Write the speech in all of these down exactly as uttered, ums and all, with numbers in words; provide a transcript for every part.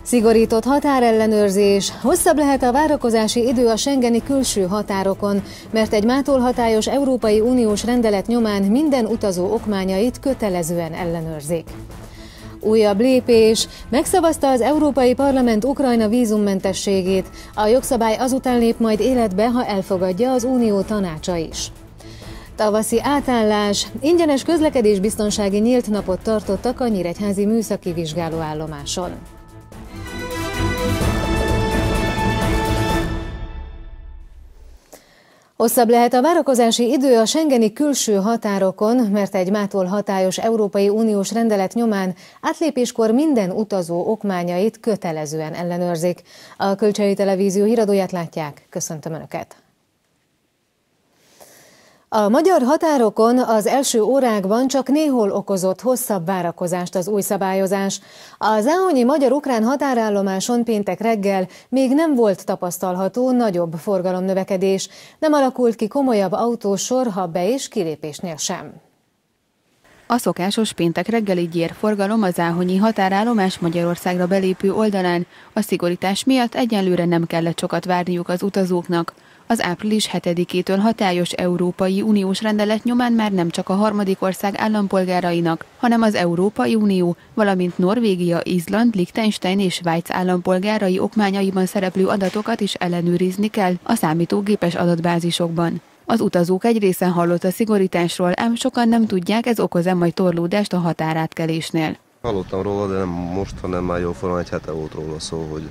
Szigorított határellenőrzés, hosszabb lehet a várakozási idő a schengeni külső határokon, mert egy mától hatályos Európai Uniós rendelet nyomán minden utazó okmányait kötelezően ellenőrzik. Újabb lépés, megszavazta az Európai Parlament Ukrajna vízummentességét, a jogszabály azután lép majd életbe, ha elfogadja az Unió tanácsa is. Tavaszi átállás, ingyenes közlekedésbiztonsági nyílt napot tartottak a nyíregyházi műszaki vizsgálóállomáson. Hosszabb lehet a várakozási idő a schengeni külső határokon, mert egy mától hatályos Európai Uniós rendelet nyomán átlépéskor minden utazó okmányait kötelezően ellenőrzik. A Kölcsei Televízió híradóját látják, köszöntöm Önöket! A magyar határokon az első órákban csak néhol okozott hosszabb várakozást az új szabályozás. A záhonyi magyar-ukrán határállomáson péntek reggel még nem volt tapasztalható nagyobb forgalomnövekedés, nem alakult ki komolyabb autósor, ha be- és kilépésnél sem. A szokásos péntek reggeli gyérforgalom a záhonyi határállomás Magyarországra belépő oldalán a szigorítás miatt egyenlőre nem kellett sokat várniuk az utazóknak. Az április hetedikétől hatályos Európai Uniós rendelet nyomán már nem csak a harmadik ország állampolgárainak, hanem az Európai Unió, valamint Norvégia, Izland, Liechtenstein és Svájc állampolgárai okmányaiban szereplő adatokat is ellenőrizni kell a számítógépes adatbázisokban. Az utazók egy része hallott a szigorításról, ám sokan nem tudják, ez okoz-e majd torlódást a határátkelésnél. Hallottam róla, de nem most, hanem már jóformán egy hete volt róla szó, hogy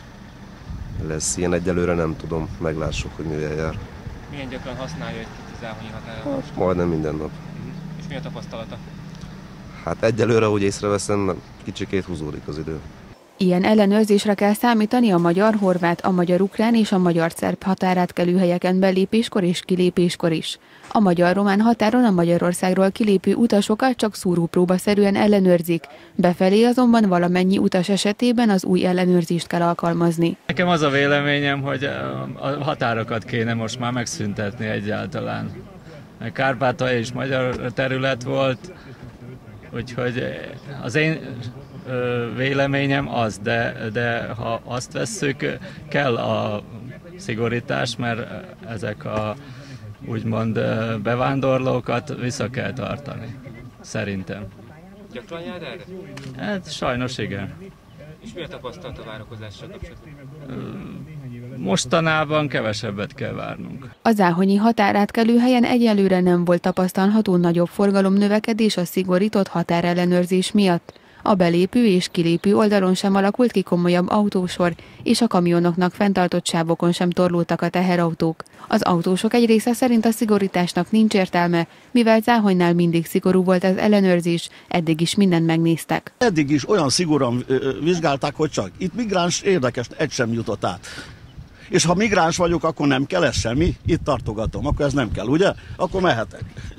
lesz ilyen, egyelőre nem tudom, meglássuk, hogy mivel jár. Milyen gyakran használja egy kicsit záhonyi határállomást? Hát, majdnem minden nap. Uh-huh. És mi a tapasztalata? Hát egyelőre, úgy észreveszem, kicsikét húzódik az idő. Ilyen ellenőrzésre kell számítani a magyar-horvát, a magyar-ukrán és a magyar-szerb határátkelő helyeken belépéskor és kilépéskor is. A magyar-román határon a Magyarországról kilépő utasokat csak szúrópróbaszerűen ellenőrzik, befelé azonban valamennyi utas esetében az új ellenőrzést kell alkalmazni. Nekem az a véleményem, hogy a határokat kéne most már megszüntetni egyáltalán. Kárpátalja is magyar terület volt, úgyhogy az én véleményem az, de, de ha azt vesszük, kell a szigorítás, mert ezek a úgymond bevándorlókat vissza kell tartani, szerintem. Gyakran jár erre? Hát sajnos igen. És mi a tapasztalat a várakozással kapcsolatban? Mostanában kevesebbet kell várnunk. A záhonyi határátkelő helyen egyelőre nem volt tapasztalható nagyobb forgalomnövekedés a szigorított határellenőrzés miatt. A belépő és kilépő oldalon sem alakult ki komolyabb autósor, és a kamionoknak fenntartott sávokon sem torlódtak a teherautók. Az autósok egy része szerint a szigorításnak nincs értelme, mivel Záhonynál mindig szigorú volt az ellenőrzés, eddig is mindent megnéztek. Eddig is olyan szigorúan vizsgálták, hogy csak itt migráns érdekes, egy sem jutott át. És ha migráns vagyok, akkor nem kell ez semmi, itt tartogatom, akkor ez nem kell, ugye? Akkor mehetek.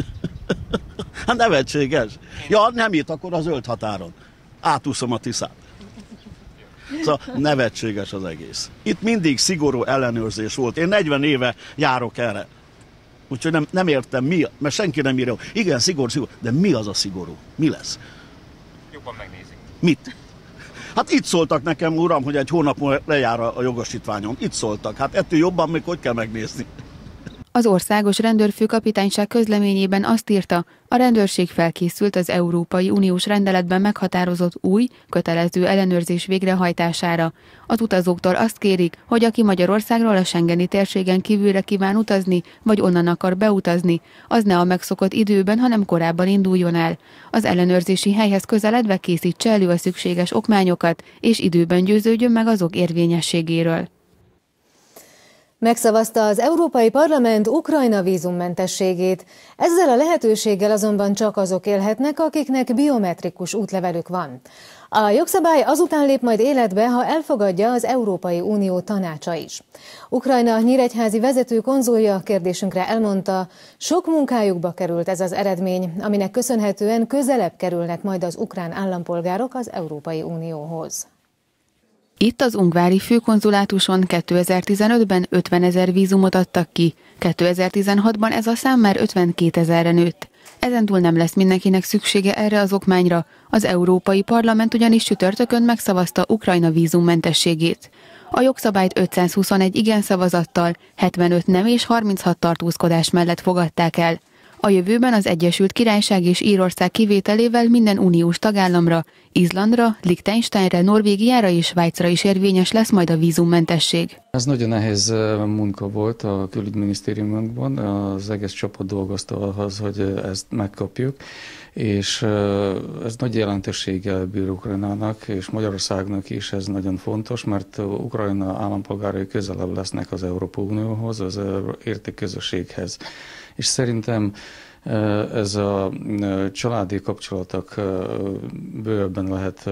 Hát nevetséges. Ja, nem itt, akkor a zöld határon. Átúszom a Tiszát. Szóval nevetséges az egész. Itt mindig szigorú ellenőrzés volt. Én negyven éve járok erre. Úgyhogy nem, nem értem mi, mert senki nem írja. Igen, szigorú, szigorú. De mi az a szigorú? Mi lesz? Jobban megnézik. Mit? Hát itt szóltak nekem, uram, hogy egy hónap múlva lejár a jogosítványom. Itt szóltak. Hát ettől jobban még hogy kell megnézni? Az országos rendőrfőkapitányság közleményében azt írta, a rendőrség felkészült az Európai Uniós rendeletben meghatározott új, kötelező ellenőrzés végrehajtására. Az utazóktól azt kérik, hogy aki Magyarországról a schengeni térségen kívülre kíván utazni, vagy onnan akar beutazni, az ne a megszokott időben, hanem korábban induljon el. Az ellenőrzési helyhez közeledve készítse elő a szükséges okmányokat, és időben győződjön meg azok érvényességéről. Megszavazta az Európai Parlament Ukrajna vízummentességét. Ezzel a lehetőséggel azonban csak azok élhetnek, akiknek biometrikus útlevelük van. A jogszabály azután lép majd életbe, ha elfogadja az Európai Unió tanácsa is. Ukrajna nyíregyházi vezető konzulja kérdésünkre elmondta, sok munkájukba került ez az eredmény, aminek köszönhetően közelebb kerülnek majd az ukrán állampolgárok az Európai Unióhoz. Itt az ungvári főkonzulátuson kétezer-tizenötben ötvenezer vízumot adtak ki, kétezer-tizenhatban ez a szám már ötvenkétezerre nőtt. Ezentúl nem lesz mindenkinek szüksége erre az okmányra, az Európai Parlament ugyanis csütörtökön megszavazta Ukrajna vízummentességét. A jogszabályt ötszázhuszonegy igen szavazattal, hetvenöt nem és harminchat tartózkodás mellett fogadták el. A jövőben az Egyesült Királyság és Írország kivételével minden uniós tagállamra, Izlandra, Liechtensteinre, Norvégiára és Svájcra is érvényes lesz majd a vízummentesség. Ez nagyon nehéz munka volt a külügyminisztériumunkban, az egész csapat dolgozta ahhoz, hogy ezt megkapjuk, és ez nagy jelentőséggel bír Ukrajnának és Magyarországnak is, ez nagyon fontos, mert Ukrajna állampolgárai közelebb lesznek az Európai Unióhoz, az értékközösséghez. És szerintem ez a családi kapcsolatok bővebben lehet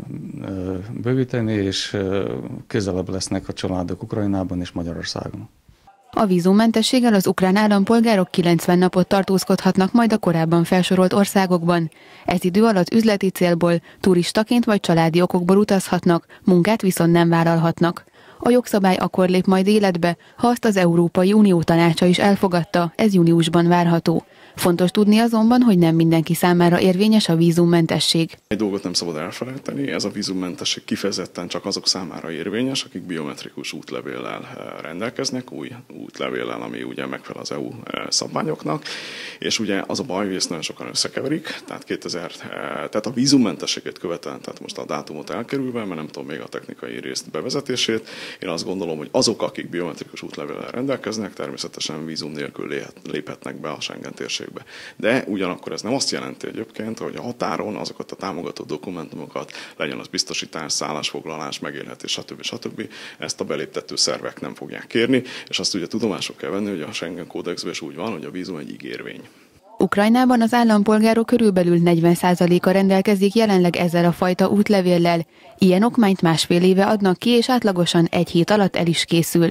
bővíteni, és közelebb lesznek a családok Ukrajnában és Magyarországon. A vízummentességgel az ukrán állampolgárok kilencven napot tartózkodhatnak majd a korábban felsorolt országokban. Ez idő alatt üzleti célból, turistaként vagy családi okokból utazhatnak, munkát viszont nem vállalhatnak. A jogszabály akkor lép majd életbe, ha azt az Európai Unió tanácsa is elfogadta, ez júniusban várható. Fontos tudni azonban, hogy nem mindenki számára érvényes a vízummentesség. Egy dolgot nem szabad elfelejteni, ez a vízummentesség kifejezetten csak azok számára érvényes, akik biometrikus útlevéllel rendelkeznek, új útlevéllel, ami ugye megfelel az é u szabványoknak, és ugye az a baj, hogy ezt nagyon sokan összekeverik, tehát, kétezer, tehát a vízummentességet követően, tehát most a dátumot elkerülve, mert nem tudom még a technikai részt bevezetését, én azt gondolom, hogy azok, akik biometrikus útlevéllel rendelkeznek, természetesen vízum nélkül léphetnek be a Schengen térségbe. De ugyanakkor ez nem azt jelenti egyébként, hogy a határon azokat a támogató dokumentumokat, legyen az biztosítás, szállásfoglalás, megélhetés, stb. stb. Ezt a beléptető szervek nem fogják kérni, és azt ugye tudomásul kell venni, hogy a Schengen kódexben is úgy van, hogy a vízum egy ígérvény. Ukrajnában az állampolgárok körülbelül negyven százaléka rendelkezik jelenleg ezzel a fajta útlevéllel. Ilyen okmányt másfél éve adnak ki, és átlagosan egy hét alatt el is készül.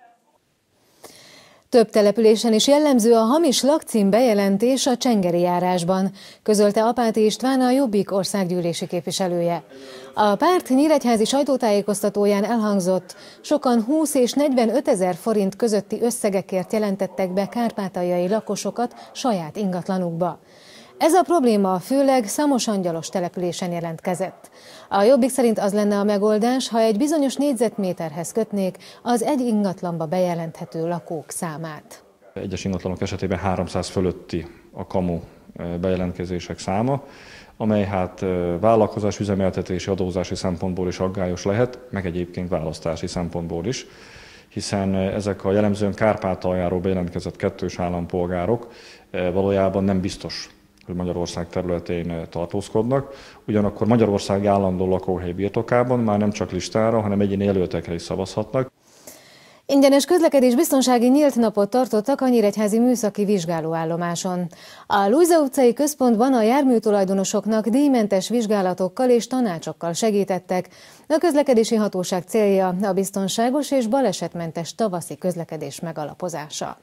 Több településen is jellemző a hamis lakcím bejelentés a Csengeri járásban, közölte Apáti István, a Jobbik országgyűlési képviselője. A párt nyíregyházi sajtótájékoztatóján elhangzott, sokan húsz és negyvenöt ezer forint közötti összegekért jelentettek be kárpátaljai lakosokat saját ingatlanukba. Ez a probléma főleg Szamosangyalosd településen jelentkezett. A Jobbik szerint az lenne a megoldás, ha egy bizonyos négyzetméterhez kötnék az egy ingatlanba bejelenthető lakók számát. Egyes ingatlanok esetében háromszáz fölötti a kamu bejelentkezések száma, amely hát vállalkozás üzemeltetési adózási szempontból is aggályos lehet, meg egyébként választási szempontból is, hiszen ezek a jellemzően Kárpátaljáról bejelentkezett kettős állampolgárok valójában nem biztos, hogy Magyarország területén tartózkodnak. Ugyanakkor Magyarország állandó lakóhely birtokában már nem csak listára, hanem egyéni jelöltekre is szavazhatnak. Ingyenes közlekedés biztonsági nyílt napot tartottak a nyíregyházi műszaki vizsgálóállomáson. A Lujza utcai központban a járműtulajdonosoknak díjmentes vizsgálatokkal és tanácsokkal segítettek. A közlekedési hatóság célja a biztonságos és balesetmentes tavaszi közlekedés megalapozása.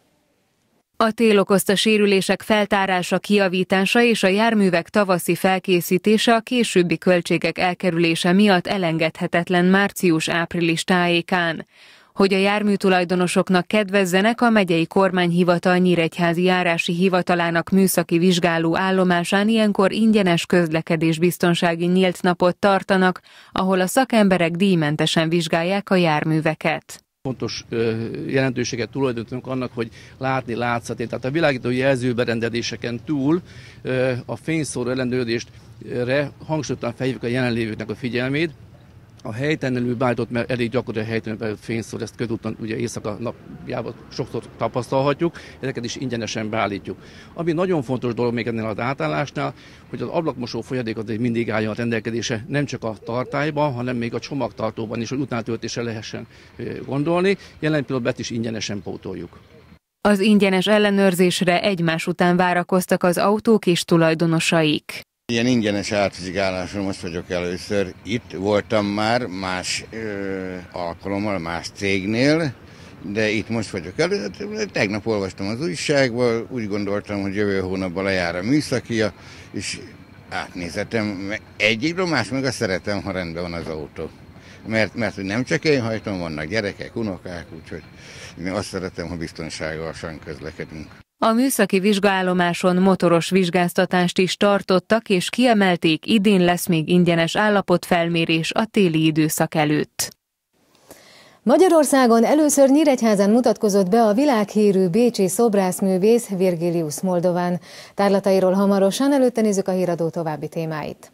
A tél okozta sérülések feltárása, kijavítása és a járművek tavaszi felkészítése a későbbi költségek elkerülése miatt elengedhetetlen március-április tájékán. Hogy a járműtulajdonosoknak kedvezzenek, a megyei kormányhivatal nyíregyházi járási hivatalának műszaki vizsgáló állomásán ilyenkor ingyenes közlekedésbiztonsági nyílt napot tartanak, ahol a szakemberek díjmentesen vizsgálják a járműveket. Fontos jelentőséget tulajdonítunk annak, hogy látni látszatni. Tehát a világító jelzőberendezéseken túl a fényszóró ellenőrzésre hangsúlyozottan felhívjuk a jelenlévőknek a figyelmét. A helytelenül beállított, mert elég gyakori a helytelenül beállított fényszór, ezt közúton ugye éjszaka napjában sokszor tapasztalhatjuk, ezeket is ingyenesen beállítjuk. Ami nagyon fontos dolog még ennél az átállásnál, hogy az ablakmosó folyadék az mindig álljon a rendelkezése, nem csak a tartályban, hanem még a csomagtartóban is, hogy utánatöltésre lehessen gondolni. Jelen pillanatban is ingyenesen pótoljuk. Az ingyenes ellenőrzésre egymás után várakoztak az autók és tulajdonosaik. Ilyen ingyenes átvizsgáláson most vagyok először. Itt voltam már más ö, alkalommal, más cégnél, de itt most vagyok először. Tegnap olvastam az újságból, úgy gondoltam, hogy jövő hónapban lejár a műszakia, és átnézhetem. Egyikről más meg azt szeretem, ha rendben van az autó. Mert, mert nem csak én hajtom, vannak gyerekek, unokák, úgyhogy én azt szeretem, ha biztonságosan közlekedünk. A műszaki vizsgaállomáson motoros vizsgáztatást is tartottak, és kiemelték, idén lesz még ingyenes állapotfelmérés a téli időszak előtt. Magyarországon először Nyíregyházán mutatkozott be a világhírű bécsi szobrászművész Virgilius Moldovan. Tárlatairól hamarosan, előtte nézzük a híradó további témáit.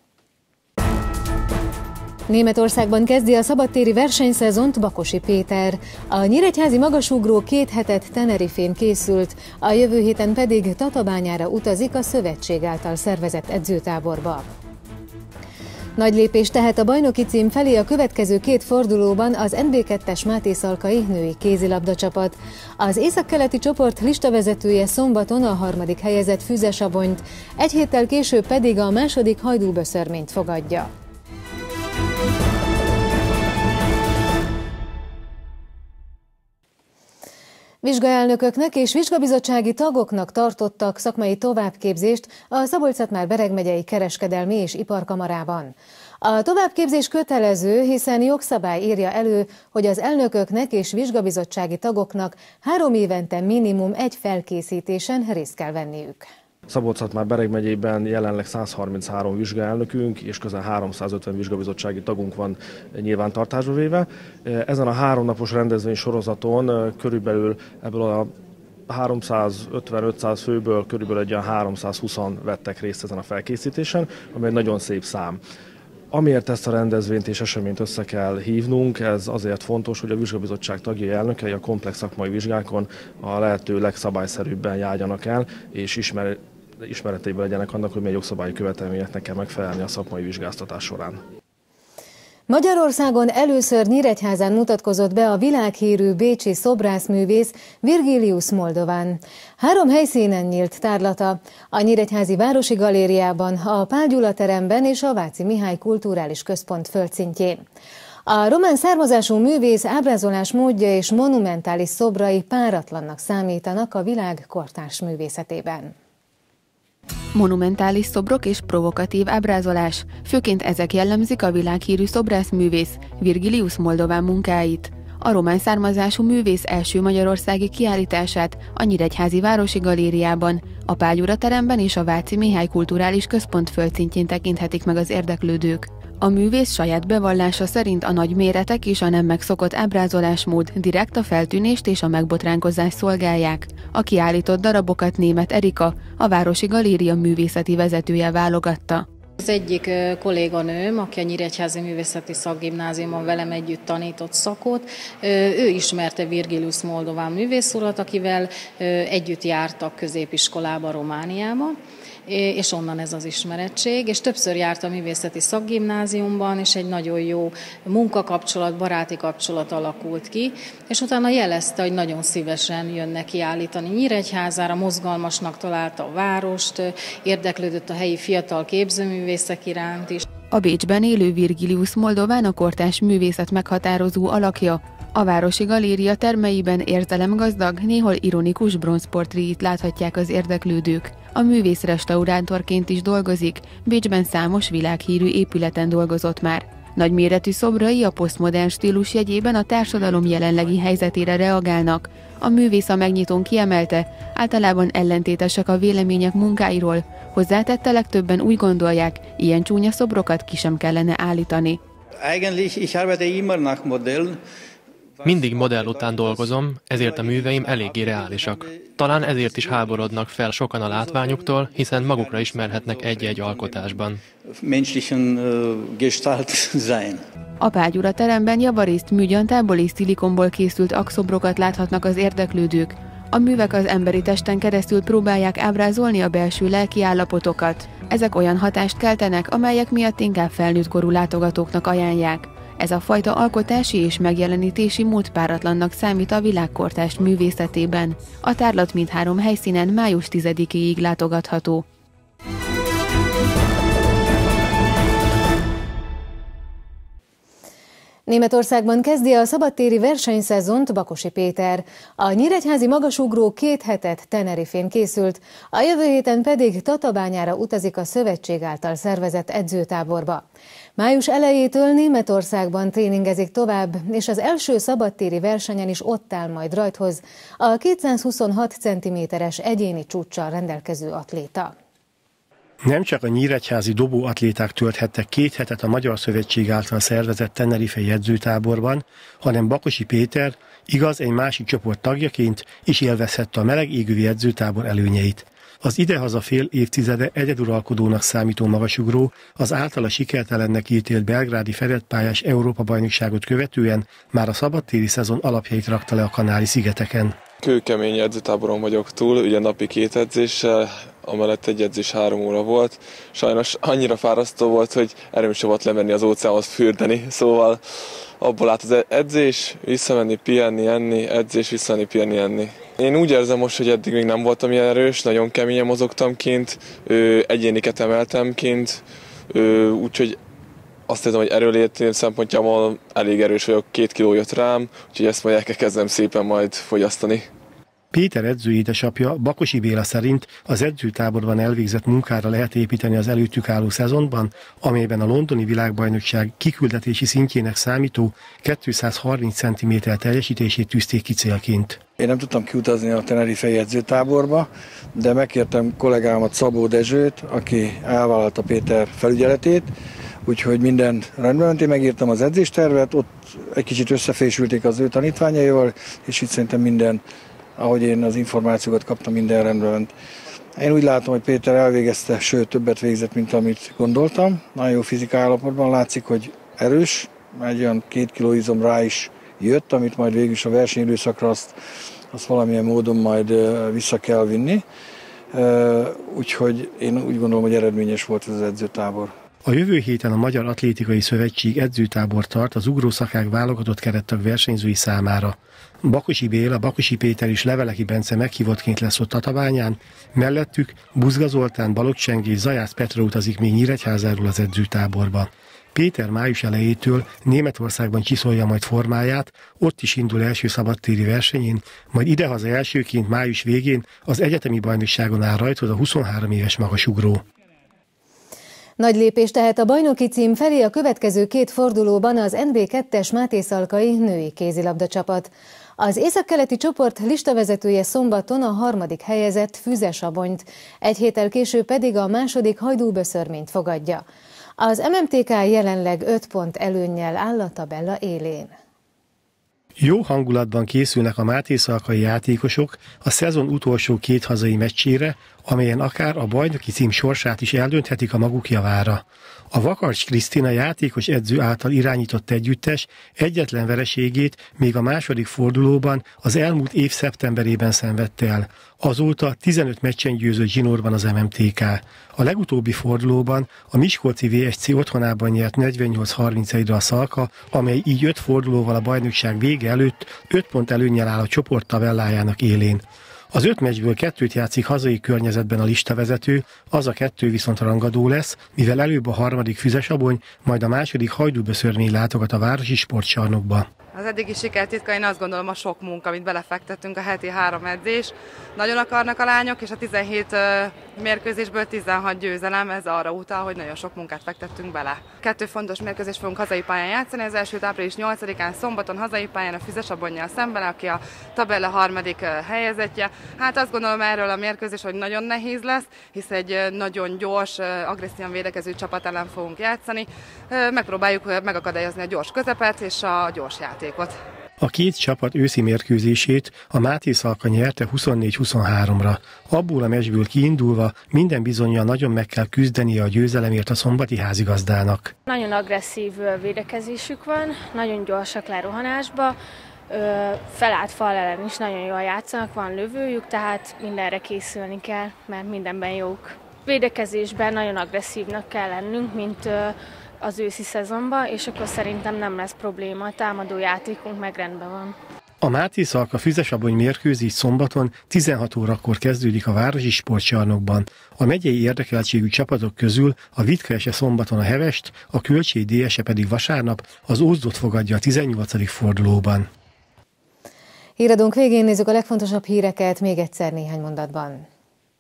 Németországban kezdi a szabadtéri versenyszezont Bakosi Péter. A nyíregyházi magasugró két hetet Tenerifén készült, a jövő héten pedig Tatabányára utazik a szövetség által szervezett edzőtáborba. Nagy lépést tehet a bajnoki cím felé a következő két fordulóban az en bé kettes Máté Szalkai női kézilabda csapat. Az északkeleti csoport listavezetője szombaton a harmadik helyezett Füzesabonyt, egy héttel később pedig a második Hajdúböszörményt fogadja. Vizsgaelnököknek és vizsgabizottsági tagoknak tartottak szakmai továbbképzést a Szabolcs-Szatmár-Bereg megyei kereskedelmi és iparkamarában. A továbbképzés kötelező, hiszen jogszabály írja elő, hogy az elnököknek és vizsgabizottsági tagoknak három évente minimum egy felkészítésen részt kell venniük. Szabolcs-Szatmár-Bereg megyében jelenleg száz harminchárom vizsgaelnökünk és közel háromszázötven vizsgabizottsági tagunk van nyilvántartásba véve. Ezen a háromnapos rendezvény sorozaton körülbelül ebből a háromszázötven-ötszáz főből körülbelül egy olyan háromszázhúszan vettek részt ezen a felkészítésen, ami egy nagyon szép szám. Amiért ezt a rendezvényt és eseményt össze kell hívnunk, ez azért fontos, hogy a vizsgabizottság tagjai elnökei a komplex szakmai vizsgákon a lehető legszabályszerűbben járjanak el, és ismer, ismeretében legyenek annak, hogy milyen jogszabályi követelményeknek kell megfelelni a szakmai vizsgáztatás során. Magyarországon először Nyíregyházán mutatkozott be a világhírű bécsi szobrászművész Virgilius Moldovan. Három helyszínen nyílt tárlata: a Nyíregyházi Városi Galériában, a Pál Gyula teremben és a Váci Mihály Kulturális Központ földszintjén. A román származású művész ábrázolás módja és monumentális szobrai páratlannak számítanak a világ kortárs művészetében. Monumentális szobrok és provokatív ábrázolás, főként ezek jellemzik a világhírű szobrászművész Virgilius Moldovan munkáit. A román származású művész első magyarországi kiállítását a Nyíregyházi Városi Galériában, a Pál Gyula teremben és a Váci Mihály Kulturális Központ földszintjén tekinthetik meg az érdeklődők. A művész saját bevallása szerint a nagy méretek és a nem megszokott ábrázolásmód direkt a feltűnést és a megbotránkozást szolgálják. A kiállított darabokat Németh Erika, a Városi Galéria művészeti vezetője válogatta. Az egyik kolléganőm, aki a Nyíregyházi Művészeti Szakgimnáziumon velem együtt tanított szakot, ő ismerte Virgilius Moldovan művészurat, akivel együtt jártak középiskolába Romániába, és onnan ez az ismerettség, és többször járt a művészeti szakgimnáziumban, és egy nagyon jó munkakapcsolat, baráti kapcsolat alakult ki, és utána jelezte, hogy nagyon szívesen jönne kiállítani Nyíregyházára, mozgalmasnak találta a várost, érdeklődött a helyi fiatal képzőművészek iránt is. A Bécsben élő Virgilius Moldovan a kortárs művészet meghatározó alakja. A Városi Galéria termeiben érzelemgazdag, néhol ironikus bronzportréit láthatják az érdeklődők. A művész restaurátorként is dolgozik, Bécsben számos világhírű épületen dolgozott már. Nagyméretű szobrai a posztmodern stílus jegyében a társadalom jelenlegi helyzetére reagálnak. A művész a megnyitón kiemelte, általában ellentétesek a vélemények munkáiról, hozzátette, legtöbben úgy gondolják, ilyen csúnya szobrokat ki sem kellene állítani. Mindig modell után dolgozom, ezért a műveim eléggé reálisak. Talán ezért is háborodnak fel sokan a látványuktól, hiszen magukra ismerhetnek egy-egy alkotásban. A Pál Gyula teremben javarészt műgyantából és szilikonból készült akszobrokat láthatnak az érdeklődők. A művek az emberi testen keresztül próbálják ábrázolni a belső lelki állapotokat. Ezek olyan hatást keltenek, amelyek miatt inkább felnőtt korú látogatóknak ajánlják. Ez a fajta alkotási és megjelenítési mód páratlannak számít a világkortárs művészetében. A tárlat mindhárom helyszínen május tizedikéig látogatható. Németországban kezdi a szabadtéri versenyszezont Bakosi Péter. A nyíregyházi magasugró két hetet Tenerifén készült, a jövő héten pedig Tatabányára utazik a szövetség által szervezett edzőtáborba. Május elejétől Németországban tréningezik tovább, és az első szabadtéri versenyen is ott áll majd rajthoz a kétszázhuszonhat centiméteres egyéni csúccsal rendelkező atléta. Nem csak a nyíregyházi dobóatléták tölthettek két hetet a Magyar Szövetség által szervezett tenerifei edzőtáborban, hanem Bakosi Péter, igaz, egy másik csoport tagjaként is élvezhette a meleg égővi edzőtábor előnyeit. Az idehaza fél évtizede egyeduralkodónak számító magasugró az általa sikertelennek ítélt belgrádi fedett-pályás Európa-bajnokságot követően már a szabadtéri szezon alapjait rakta le a Kanári-szigeteken. Kőkemény edzőtáboron vagyok túl, ugye napi két edzéssel, amellett egy edzés három óra volt. Sajnos annyira fárasztó volt, hogy erőm sem volt lemenni az óceánhoz fürdeni, szóval abból állt az edzés, visszamenni, pihenni, enni, edzés, visszamenni, pihenni, enni. Én úgy érzem most, hogy eddig még nem voltam ilyen erős, nagyon keményen mozogtam kint, egyéniket emeltem kint, úgyhogy azt érzem, hogy erőlétén szempontjából elég erős vagyok, két kiló jött rám, úgyhogy ezt majd el kell kezdem szépen majd fogyasztani. Péter edző édesapja Bakosi Béla szerint az edzőtáborban elvégzett munkára lehet építeni az előttük álló szezonban, amelyben a londoni világbajnokság kiküldetési szintjének számító kétszázharminc centiméter teljesítését tűzték ki célként. Én nem tudtam kiutazni a tenerifei edzőtáborba, de megkértem kollégámat, Szabó Dezsőt, aki elvállalta Péter felügyeletét, úgyhogy minden rendben ment, én megírtam az edzéstervet, ott egy kicsit összefésülték az ő tanítványaival, és itt szerintem minden, ahogy én az információkat kaptam, minden rendben ment. Én úgy látom, hogy Péter elvégezte, sőt többet végzett, mint amit gondoltam. Nagyon jó fizikai állapotban látszik, hogy erős, egy olyan két kiló izom rá is jött, amit majd végül is a versenyidőszakra azt, azt valamilyen módon majd vissza kell vinni. Úgyhogy én úgy gondolom, hogy eredményes volt ez az edzőtábor. A jövő héten a Magyar Atlétikai Szövetség edzőtábor tart az ugrószakák válogatott kerettag versenyzői számára. Bakosi Béla, Bakosi Péter és Leveleki Bence meghívottként lesz ott Tatabányán, mellettük Buzga Zoltán, Balogh Cseng és Zajász Petra utazik még Nyíregyházáról az edzőtáborba. Péter május elejétől Németországban csiszolja majd formáját, ott is indul első szabadtéri versenyén, majd idehaza elsőként május végén az egyetemi bajnokságon áll rajthoz a huszonhárom éves magasugró. Nagy lépést tehet a bajnoki cím felé a következő két fordulóban az en bé kettes Mátészalkai női kézilabda csapat. Az északkeleti csoport listavezetője szombaton a harmadik helyezett Füzesabonyt, egy héttel később pedig a második Hajdúböszörményt fogadja. Az em em té ká jelenleg öt pont előnnyel áll a tabella élén. Jó hangulatban készülnek a mátészalkai játékosok a szezon utolsó két hazai meccsére, amelyen akár a bajnoki cím sorsát is eldönthetik a maguk javára. A Vakarcs Krisztina játékos edző által irányított együttes egyetlen vereségét még a második fordulóban az elmúlt év szeptemberében szenvedte el. Azóta tizenöt meccsen győzött zsinórban az em em té ká. A legutóbbi fordulóban a Miskolci vé es cé otthonában nyert negyvennyolc harmincegyre a Szalka, amely így öt fordulóval a bajnokság vége előtt öt pont előnnyel áll a csoport tabellájának élén. Az öt meccsből kettőt játszik hazai környezetben a listavezető, az a kettő viszont rangadó lesz, mivel előbb a harmadik Füzesabony, majd a második Hajdúböszörmény látogat a városi sportcsarnokba. Az eddigi sikertitka, én azt gondolom, a sok munka, amit belefektettünk, a heti három edzés. Nagyon akarnak a lányok, és a tizenhét mérkőzésből tizenhat győzelem, ez arra utal, hogy nagyon sok munkát fektettünk bele. Kettő fontos mérkőzést fogunk hazai pályán játszani, az elsőt április nyolcadikán szombaton hazai pályán a Füzesabonnyal szemben, aki a tabella harmadik helyezettje. Hát azt gondolom erről a mérkőzés, hogy nagyon nehéz lesz, hisz egy nagyon gyors, agresszívan védekező csapat ellen fogunk játszani. Megpróbáljuk megakadályozni a gyors közepet és a gyors játékot. A két csapat őszi mérkőzését a Mátészalka nyerte huszonnégy huszonháromra. Abból a meccsből kiindulva minden bizonnyal nagyon meg kell küzdenie a győzelemért a szombati házigazdának. Nagyon agresszív védekezésük van, nagyon gyorsak lerohanásba, felállt fal ellen is nagyon jól játszanak, van lövőjük, tehát mindenre készülni kell, mert mindenben jók. Védekezésben nagyon agresszívnak kell lennünk, mint az őszi szezonban, és akkor szerintem nem lesz probléma, a támadó játékunk meg rendben van. A Máté Szalka Füzesabony mérkőzés szombaton tizenhat órakor kezdődik a Városi Sportcsarnokban. A megyei érdekeltségű csapatok közül a Vitkese szombaton a Hevest, a Kölcsey dé es e pedig vasárnap az Ózdot fogadja a tizennyolcadik fordulóban. Híradónk végén nézzük a legfontosabb híreket még egyszer néhány mondatban.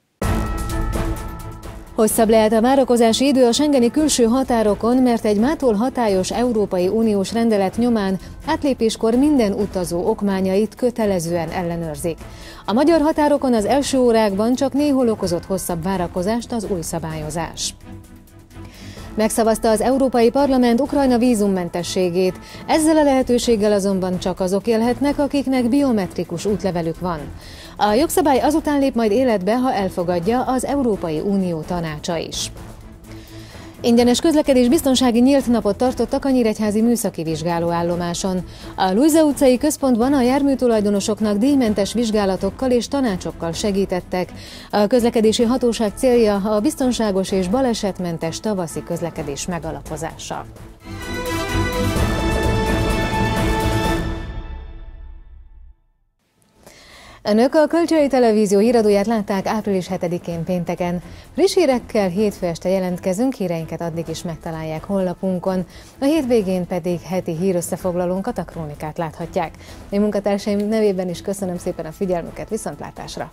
Hosszabb lehet a várakozási idő a schengeni külső határokon, mert egy mától hatályos Európai Uniós rendelet nyomán átlépéskor minden utazó okmányait kötelezően ellenőrzik. A magyar határokon az első órákban csak néhol okozott hosszabb várakozást az új szabályozás. Megszavazta az Európai Parlament Ukrajna vízummentességét, ezzel a lehetőséggel azonban csak azok élhetnek, akiknek biometrikus útlevelük van. A jogszabály azután lép majd életbe, ha elfogadja az Európai Unió tanácsa is. Ingyenes közlekedés biztonsági nyílt napot tartottak a Nyíregyházi műszaki vizsgálóállomáson. A Lujza utcai központban a járműtulajdonosoknak díjmentes vizsgálatokkal és tanácsokkal segítettek. A közlekedési hatóság célja a biztonságos és balesetmentes tavaszi közlekedés megalapozása. Önök a Kölcsei Televízió híradóját látták április hetedikén pénteken. Friss hírekkel hétfő este jelentkezünk, híreinket addig is megtalálják honlapunkon. A hétvégén pedig heti hírösszefoglalónkat, a Krónikát láthatják. Én munkatársaim nevében is köszönöm szépen a figyelmüket, viszontlátásra!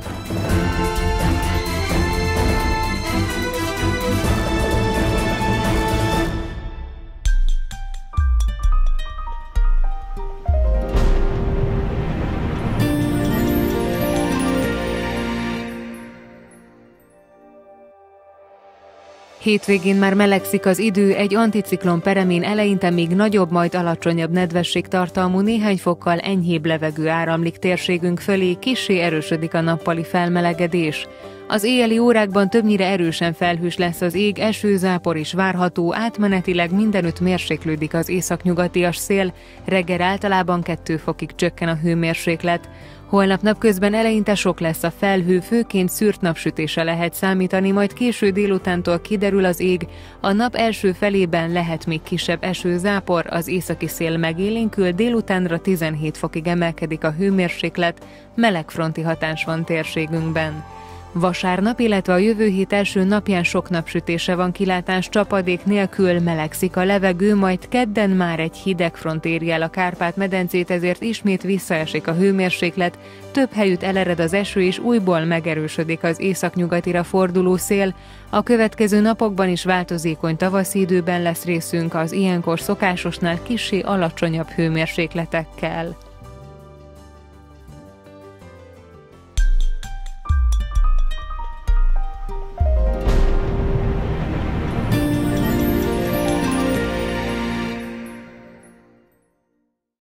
Hétvégén már melegszik az idő, egy anticiklon peremén eleinte még nagyobb, majd alacsonyabb nedvességtartalmú, néhány fokkal enyhébb levegő áramlik térségünk fölé, kissé erősödik a nappali felmelegedés. Az éjjeli órákban többnyire erősen felhős lesz az ég, esőzápor is várható, átmenetileg mindenütt mérséklődik az északnyugatias szél, reggel általában kettő fokig csökken a hőmérséklet. Holnap napközben eleinte sok lesz a felhő, főként szűrt napsütése lehet számítani, majd késő délutántól kiderül az ég, a nap első felében lehet még kisebb esőzápor, az északi szél megélénkül, délutánra tizenhét fokig emelkedik a hőmérséklet, meleg fronti hatás van térségünkben. Vasárnap, illetve a jövő hét első napján sok napsütése van kilátás, csapadék nélkül, melegszik a levegő, majd kedden már egy hideg front éri el a Kárpát-medencét, ezért ismét visszaesik a hőmérséklet, több helyütt elered az eső és újból megerősödik az északnyugatira forduló szél. A következő napokban is változékony tavaszi időben lesz részünk az ilyenkor szokásosnál kissé alacsonyabb hőmérsékletekkel.